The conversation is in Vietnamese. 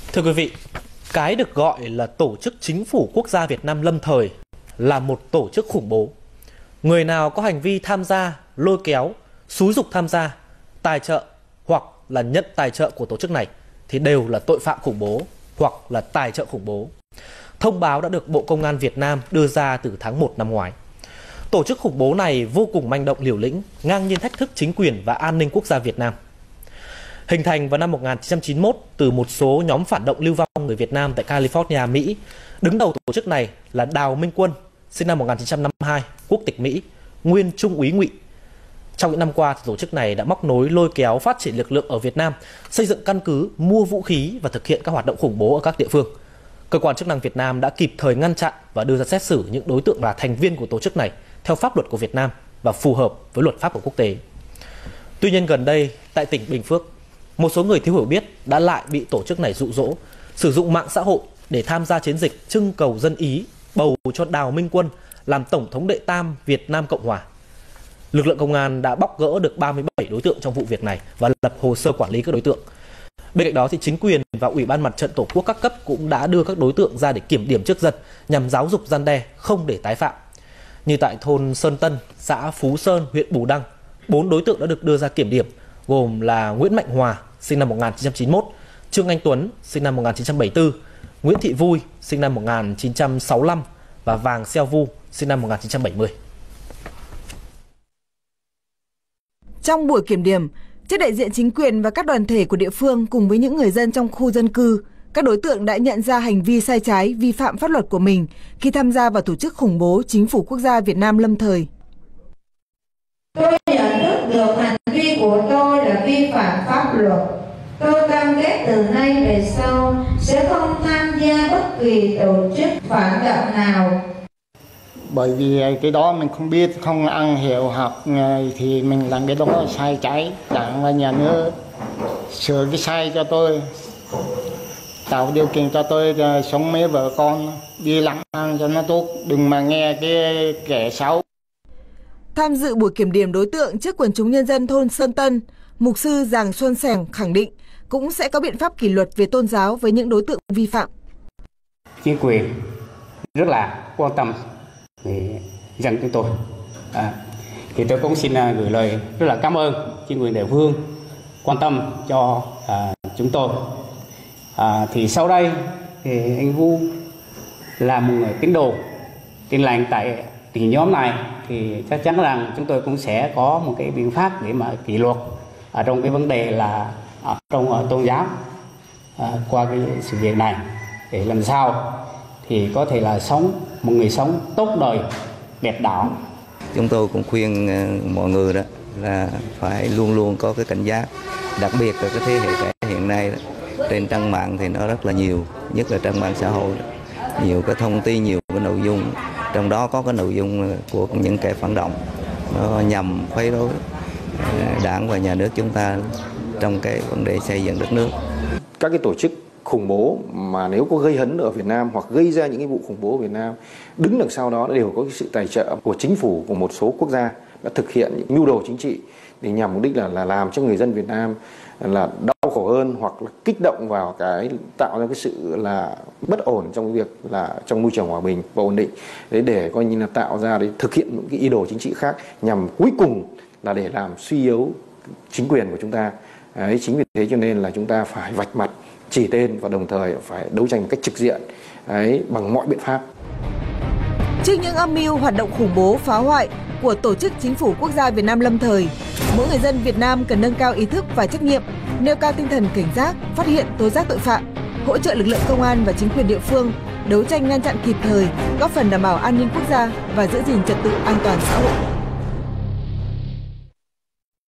Thưa quý vị, cái được gọi là Tổ chức Chính phủ Quốc gia Việt Nam lâm thời là một tổ chức khủng bố. Người nào có hành vi tham gia, lôi kéo, xúi giục tham gia, tài trợ hoặc là nhận tài trợ của tổ chức này thì đều là tội phạm khủng bố hoặc là tài trợ khủng bố. Thông báo đã được Bộ Công an Việt Nam đưa ra từ tháng 1 năm ngoái. Tổ chức khủng bố này vô cùng manh động liều lĩnh, ngang nhiên thách thức chính quyền và an ninh quốc gia Việt Nam. Hình thành vào năm 1991 từ một số nhóm phản động lưu vong người Việt Nam tại California, Mỹ. Đứng đầu tổ chức này là Đào Minh Quân, sinh năm 1952, quốc tịch Mỹ, nguyên trung úy ngụy. Trong những năm qua, tổ chức này đã móc nối lôi kéo phát triển lực lượng ở Việt Nam, xây dựng căn cứ, mua vũ khí và thực hiện các hoạt động khủng bố ở các địa phương. Cơ quan chức năng Việt Nam đã kịp thời ngăn chặn và đưa ra xét xử những đối tượng là thành viên của tổ chức này theo pháp luật của Việt Nam và phù hợp với luật pháp của quốc tế. Tuy nhiên gần đây, tại tỉnh Bình Phước, một số người thiếu hiểu biết đã lại bị tổ chức này dụ dỗ, sử dụng mạng xã hội để tham gia chiến dịch trưng cầu dân Ý bầu cho Đào Minh Quân làm Tổng thống đệ tam Việt Nam Cộng Hòa. Lực lượng công an đã bóc gỡ được 37 đối tượng trong vụ việc này và lập hồ sơ quản lý các đối tượng. Bên cạnh đó thì chính quyền và Ủy ban Mặt trận Tổ quốc các cấp cũng đã đưa các đối tượng ra để kiểm điểm trước dân nhằm giáo dục răn đe không để tái phạm. Như tại thôn Sơn Tân, xã Phú Sơn, huyện Bù Đăng, 4 đối tượng đã được đưa ra kiểm điểm gồm là Nguyễn Mạnh Hòa, sinh năm 1991, Trương Anh Tuấn, sinh năm 1974, Nguyễn Thị Vui, sinh năm 1965 và Vàng Xeo Vu, sinh năm 1970. Trong buổi kiểm điểm, trước đại diện chính quyền và các đoàn thể của địa phương cùng với những người dân trong khu dân cư, các đối tượng đã nhận ra hành vi sai trái, vi phạm pháp luật của mình khi tham gia vào tổ chức khủng bố Chính phủ Quốc gia Việt Nam lâm thời. Tôi nhận thức được hành vi của tôi là vi phạm pháp luật. Tôi cam kết từ nay về sau sẽ không tham gia bất kỳ tổ chức phản động nào. Bởi vì cái đó mình không biết, không ăn hiểu học thì mình làm cái đó sai trái. Đảng và nhà nước sửa cái sai cho tôi, tạo điều kiện cho tôi sống với vợ con, đi làm ăn cho nó tốt, đừng mà nghe cái kẻ xấu. Tham dự buổi kiểm điểm đối tượng trước quần chúng nhân dân thôn Sơn Tân, Mục sư Giàng Xuân Sẻng khẳng định cũng sẽ có biện pháp kỷ luật về tôn giáo với những đối tượng vi phạm. Chính quyền rất là quan tâm về dân chúng tôi. Thì tôi cũng xin gửi lời rất là cảm ơn chính quyền địa phương quan tâm cho chúng tôi. Thì sau đây thì anh Vu là một người tín đồ tin lành tại tỉnh nhóm này, thì chắc chắn rằng chúng tôi cũng sẽ có một cái biện pháp để mà kỷ luật ở trong cái vấn đề là trong tôn giáo qua cái sự việc này, để làm sao thì có thể là sống một người sống tốt đời đẹp đạo. Chúng tôi cũng khuyên mọi người đó là phải luôn luôn có cái cảnh giác, đặc biệt là cái thế hệ trẻ hiện nay đó, trên trang mạng thì nó rất là nhiều, nhất là trang mạng xã hội đó. Nhiều cái thông tin, nhiều cái nội dung, trong đó có cái nội dung của những kẻ phản động, nó nhằm quấy rối đảng và nhà nước chúng ta trong cái vấn đề xây dựng đất nước. Các cái tổ chức khủng bố mà nếu có gây hấn ở Việt Nam hoặc gây ra những cái vụ khủng bố ở Việt Nam, đứng đằng sau đó đều có cái sự tài trợ của chính phủ của một số quốc gia đã thực hiện những mưu đồ chính trị để nhằm mục đích là làm cho người dân Việt Nam là đau khổ hơn, hoặc là kích động vào cái tạo ra cái sự là bất ổn trong cái việc là trong môi trường hòa bình và ổn định, để coi như là tạo ra để thực hiện những cái ý đồ chính trị khác nhằm cuối cùng là để làm suy yếu chính quyền của chúng ta. Đấy, chính vì thế cho nên là chúng ta phải vạch mặt, chỉ tên và đồng thời phải đấu tranh một cách trực diện bằng mọi biện pháp. Trước những âm mưu hoạt động khủng bố phá hoại của Tổ chức Chính phủ Quốc gia Việt Nam lâm thời, mỗi người dân Việt Nam cần nâng cao ý thức và trách nhiệm, nêu cao tinh thần cảnh giác, phát hiện tố giác tội phạm, hỗ trợ lực lượng công an và chính quyền địa phương đấu tranh ngăn chặn kịp thời, góp phần đảm bảo an ninh quốc gia và giữ gìn trật tự an toàn xã hội.